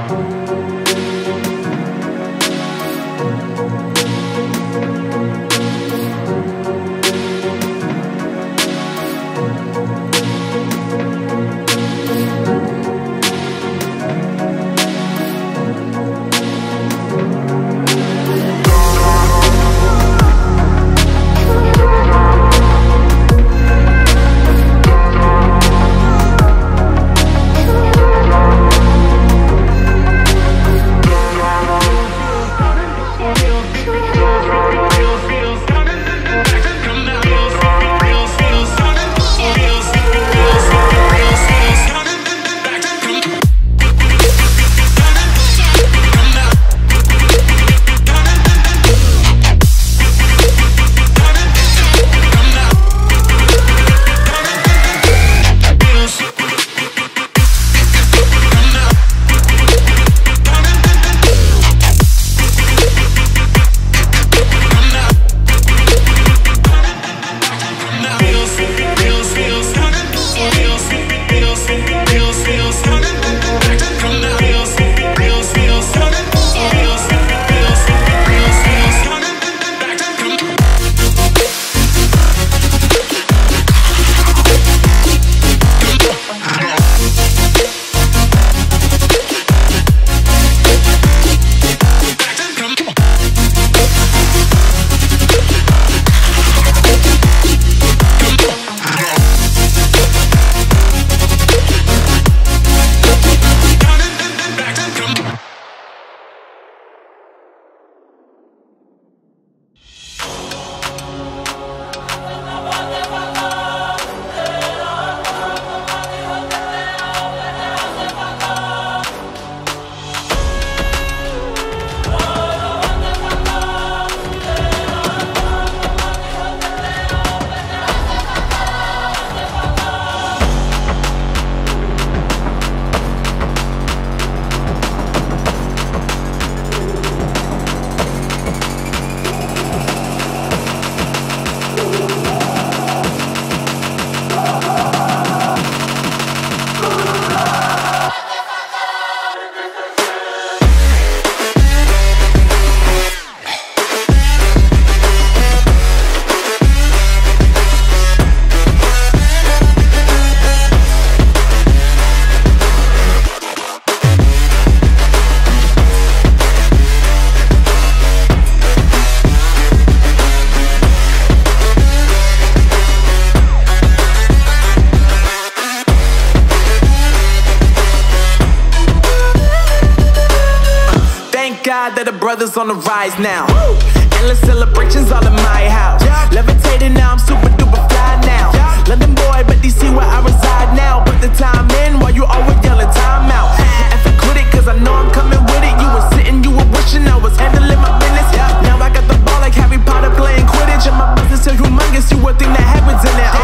That the brothers on the rise now. Endless celebrations all in my house. Levitating now, I'm super duper fly now. London boy, but DC where I reside now. Put the time in while you always yelling time out. And for quit it, cause I know I'm coming with it. You were sitting, you were wishing I was handling my business. Now I got the ball like Harry Potter playing Quidditch. And my business is humongous, you would think that happens in it.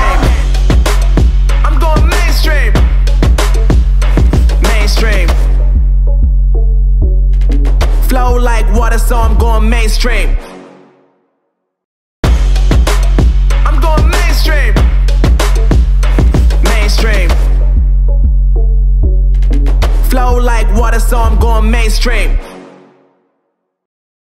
I'm going mainstream. Mainstream. Flow like water, so I'm going mainstream. I'm going mainstream. Mainstream. Flow like water, so I'm going mainstream.